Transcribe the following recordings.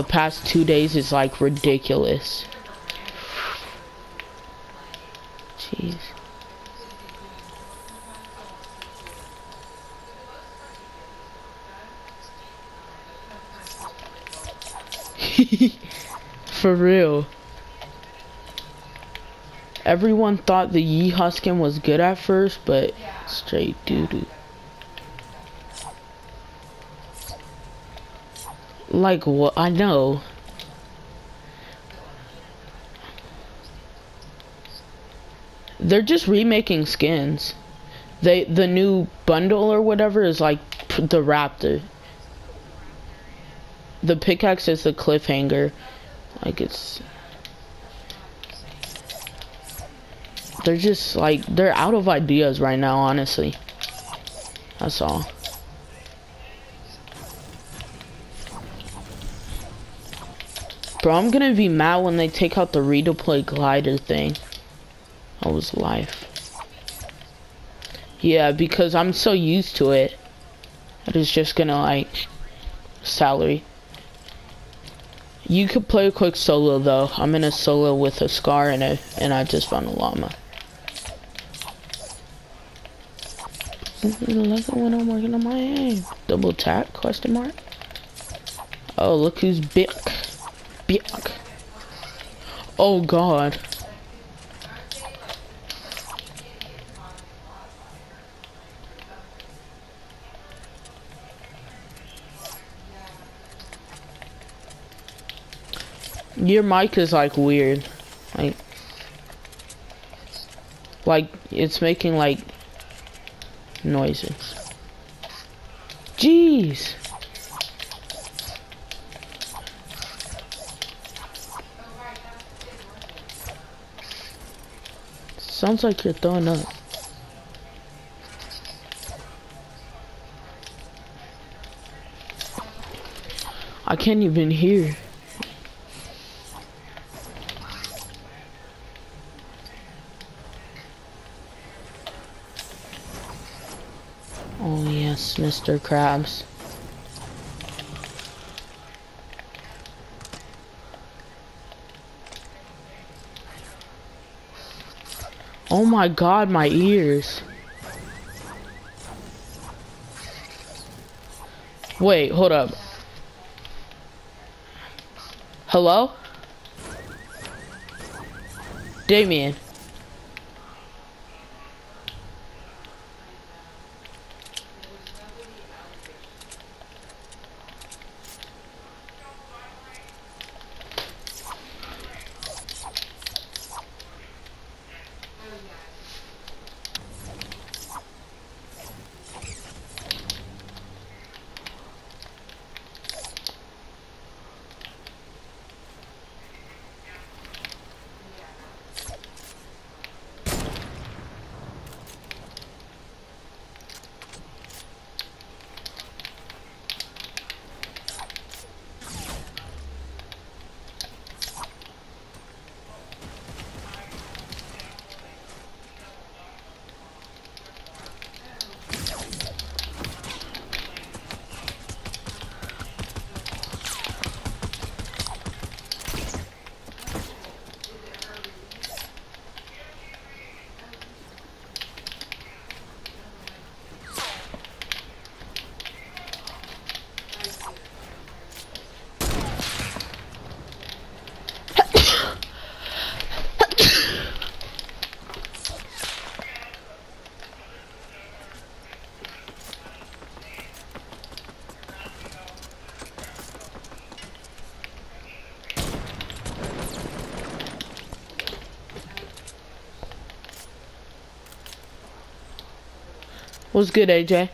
the past 2 days is like ridiculous. Jeez. For real. Everyone thought the Yeehaw skin was good at first, but straight doo-doo. Like what? I know. They're just remaking skins. The new bundle or whatever is like the raptor. The pickaxe is the cliffhanger. Like it's... They're just like, they're out of ideas right now, honestly. That's all. Bro, I'm gonna be mad when they take out the redeploy glider thing. That was life. Yeah, because I'm so used to it. That is just gonna like salary. You could play a quick solo though. I'm in a solo with a scar and I just found a llama. When I'm working on my aim. Double tap? Question mark. Oh, look who's big. Big. Oh God. Your mic is like weird. Like it's making like noises. Jeez. Sounds like you're throwing up. I can't even hear. Oh yes, Mr. Krabs. Oh my God, my ears. Wait, hold up. Hello? Damien. What's good, AJ?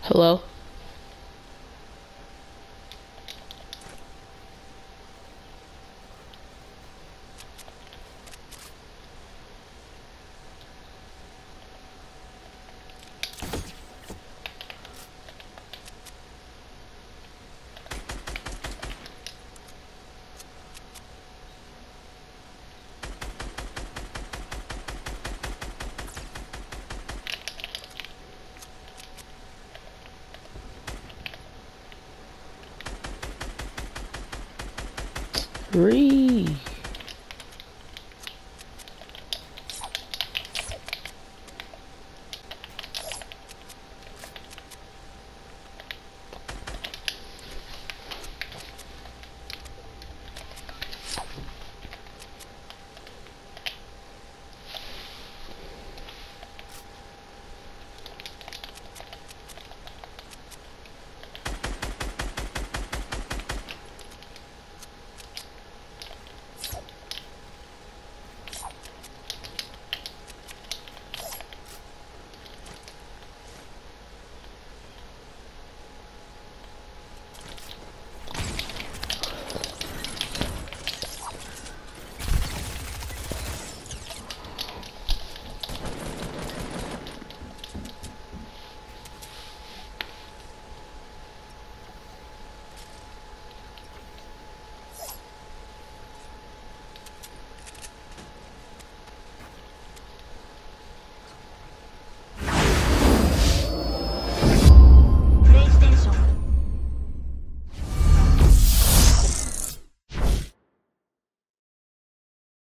Hello? Read.